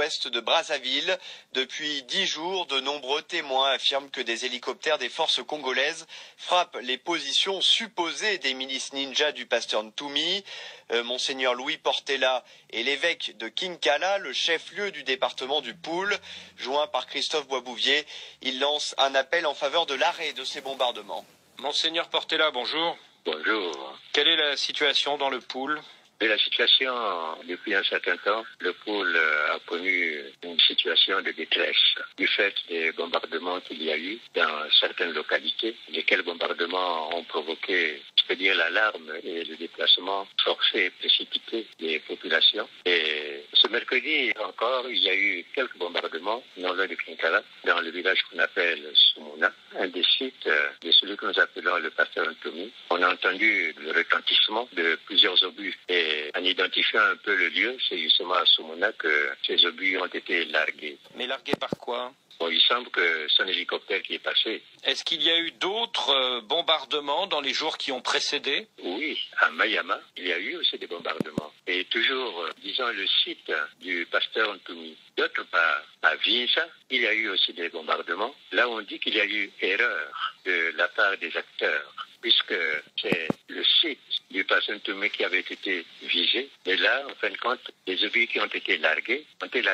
sud-ouest de Brazzaville. Depuis 10 jours, de nombreux témoins affirment que des hélicoptères des forces congolaises frappent les positions supposées des milices ninja du pasteur Ntoumi. Monseigneur Louis Portela est l'évêque de Kinkala, le chef-lieu du département du Poul. Joint par Christophe Boisbouvier, il lance un appel en faveur de l'arrêt de ces bombardements. Monseigneur Portela, bonjour. Bonjour. Quelle est la situation dans le Poul? Et la situation, depuis un certain temps, le pôle a connu une situation de détresse du fait des bombardements qu'il y a eu dans certaines localités, lesquels bombardements ont provoqué, je peux dire, l'alarme et le déplacement forcé et précipité des populations. Et ce mercredi encore, il y a eu quelques bombardements non loin de Kinkala, dans le village qu'on appelle Soumouna, un des sites de celui que nous appelons le pasteur Ntoumi. On a entendu le retentissement de plusieurs obus et en identifiant un peu le lieu, c'est justement à Soumouna que ces obus ont été largués. Mais largués par quoi? Bon, il semble que c'est un hélicoptère qui est passé. Est-ce qu'il y a eu d'autres bombardements dans les jours qui ont précédé? Oui, à Mayama, il y a eu aussi des bombardements. Et toujours, disons, le site du pasteur Ntoumi. D'autre part, à Vinza, il y a eu aussi des bombardements. Là, on dit qu'il y a eu erreur de la part des acteurs, puisque c'est le site du pasteur Ntoumi qui avait été visé. Et là, en fin de compte, les obus qui ont été largués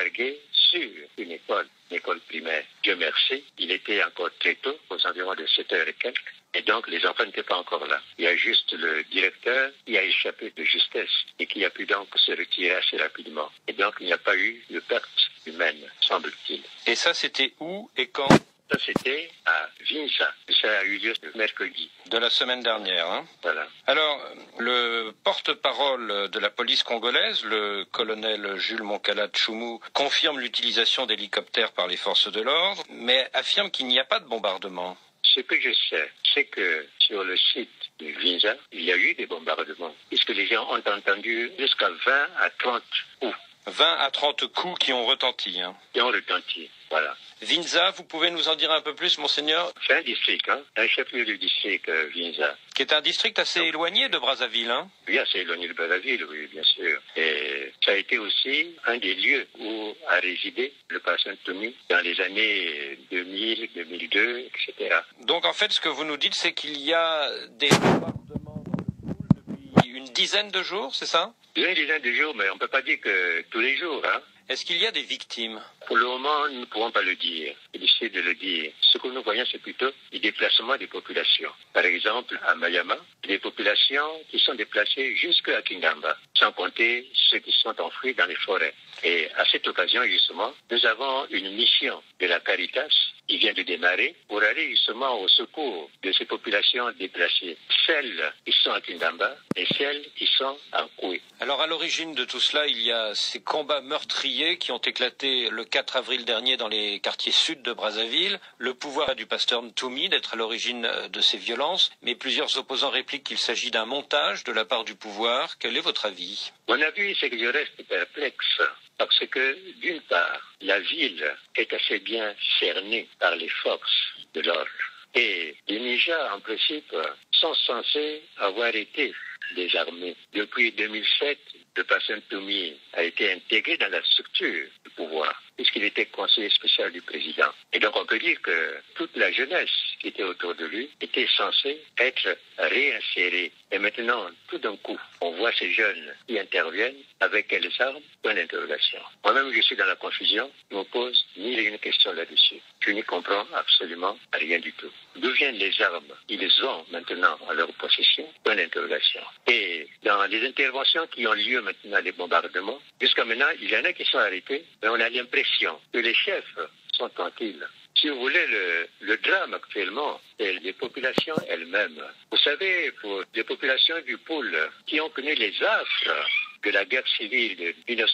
sur une école primaire. Dieu merci, il était encore très tôt, aux environs de 7 heures et quelques. Et donc, les enfants n'étaient pas encore là. Il y a juste le directeur qui a échappé de justesse et qui a pu donc se retirer assez rapidement. Et donc, il n'y a pas eu de perte humaine, semble-t-il. Et ça, c'était où et quand? Ça, c'était à Vinza. Ça a eu lieu le mercredi. De la semaine dernière, hein? Voilà. Alors, le porte-parole de la police congolaise, le colonel Jules Moncala Tchoumou, confirme l'utilisation d'hélicoptères par les forces de l'ordre, mais affirme qu'il n'y a pas de bombardement. Ce que je sais, c'est que sur le site de Vinza, il y a eu des bombardements, puisque les gens ont entendu jusqu'à 20 à 30 coups. 20 à 30 coups qui ont retenti, hein? Qui ont retenti, voilà. Vinza, vous pouvez nous en dire un peu plus, monseigneur? C'est un district, hein, un chef-lieu du district Vinza. Qui est un district assez éloigné de Brazzaville, hein? Oui, assez éloigné de Brazzaville, oui, bien sûr. Et ça a été aussi un des lieux où a résidé le pasteur Ntoumi dans les années 2000, 2002, etc. Donc en fait, ce que vous nous dites, c'est qu'il y a des bombardements dans le Poul depuis une dizaine de jours, c'est ça? Une dizaine de jours, mais on ne peut pas dire que tous les jours, hein. Est-ce qu'il y a des victimes? Pour le moment, nous ne pouvons pas le dire. C'est difficile de le dire. Ce que nous voyons, c'est plutôt les déplacements des populations. Par exemple, à Mayama, des populations qui sont déplacées jusqu'à Kingamba, sans compter ceux qui sont enfouis dans les forêts. Et à cette occasion, justement, nous avons une mission de la Caritas qui vient de démarrer pour aller justement au secours de ces populations déplacées. Celles qui sont à Kingamba et celles qui sont à Koué. Alors à l'origine de tout cela, il y a ces combats meurtriers qui ont éclaté le 4 avril dernier dans les quartiers sud de Brazzaville. Le pouvoir du pasteur Ntoumi d'être à l'origine de ces violences, mais plusieurs opposants répliquent qu'il s'agit d'un montage de la part du pouvoir. Quel est votre avis? Mon avis, c'est que je reste perplexe. Parce que, d'une part, la ville est assez bien cernée par les forces de l'ordre. Et les Ninjas, en principe, sont censés avoir été désarmés. Depuis 2007, le pasteur Ntoumi a été intégré dans la structure du pouvoir, puisqu'il était conseiller spécial du président. Et donc on peut dire que toute la jeunesse qui était autour de lui était censée être réinsérée. Et maintenant, tout d'un coup, on voit ces jeunes qui interviennent avec quelles armes? Point d'interrogation. Moi-même, je suis dans la confusion. Je ne me pose ni une question là-dessus. Je n'y comprends absolument rien du tout. D'où viennent les armes? Ils ont maintenant à leur possession? Point d'interrogation. Et dans les interventions qui ont lieu maintenant, les bombardements, jusqu'à maintenant, il y en a qui sont arrêtés, mais on a l'impression que les chefs sont tranquilles. Si vous voulez, le drame actuellement, c'est les populations elles-mêmes. Vous savez, pour les populations du Poul qui ont connu les affres de la guerre civile de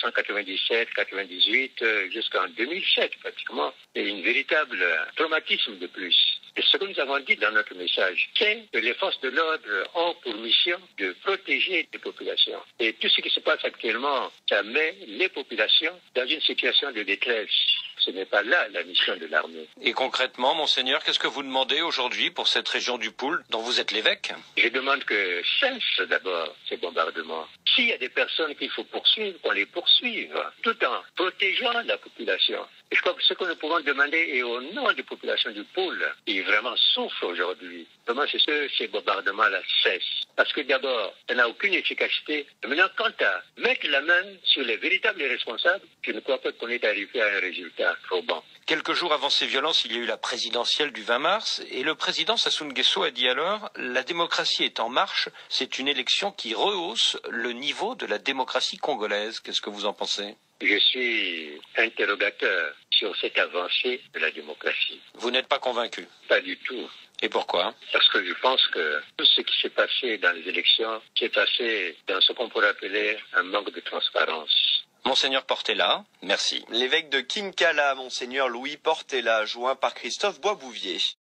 1997-98 jusqu'en 2007 pratiquement, c'est une véritable traumatisme de plus. Et ce que nous avons dit dans notre message, c'est que les forces de l'ordre ont pour mission de protéger les populations. Et tout ce qui se passe actuellement, ça met les populations dans une situation de détresse. Ce n'est pas là la mission de l'armée. Et concrètement, monseigneur, qu'est-ce que vous demandez aujourd'hui pour cette région du Poul, dont vous êtes l'évêque? Je demande que cessent d'abord ces bombardements. S'il y a des personnes qu'il faut poursuivre, qu'on les poursuive, tout en protégeant la population. Et je crois que ce que nous pouvons demander est au nom des populations du Poul, qui vraiment souffrent aujourd'hui. Vraiment, c'est que ces bombardements-là cessent. Parce que d'abord, ça n'a aucune efficacité. Et maintenant, quant à mettre la main sur les véritables responsables, je ne crois pas qu'on est arrivé à un résultat probant. Quelques jours avant ces violences, il y a eu la présidentielle du 20 mars, et le président Sassou Nguesso a dit alors « La démocratie est en marche, c'est une élection qui rehausse le niveau de la démocratie congolaise ». Qu'est-ce que vous en pensez? Je suis interrogateur sur cette avancée de la démocratie. Vous n'êtes pas convaincu? Pas du tout. Et pourquoi? Parce que je pense que tout ce qui s'est passé dans les élections s'est passé dans ce qu'on pourrait appeler un manque de transparence. Monseigneur Portela, merci. L'évêque de Kinkala, Monseigneur Louis Portela, joint par Christophe Boisbouvier.